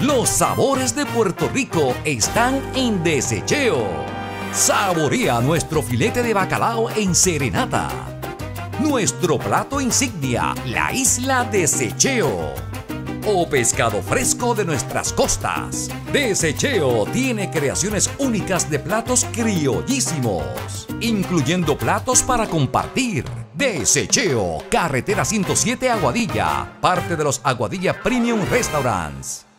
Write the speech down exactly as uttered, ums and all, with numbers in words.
Los sabores de Puerto Rico están en Desecheo. Saborea nuestro filete de bacalao en serenata. Nuestro plato insignia, la isla Desecheo. O pescado fresco de nuestras costas. Desecheo tiene creaciones únicas de platos criollísimos, incluyendo platos para compartir. Desecheo, carretera ciento siete Aguadilla, parte de los Aguadilla Premium Restaurants.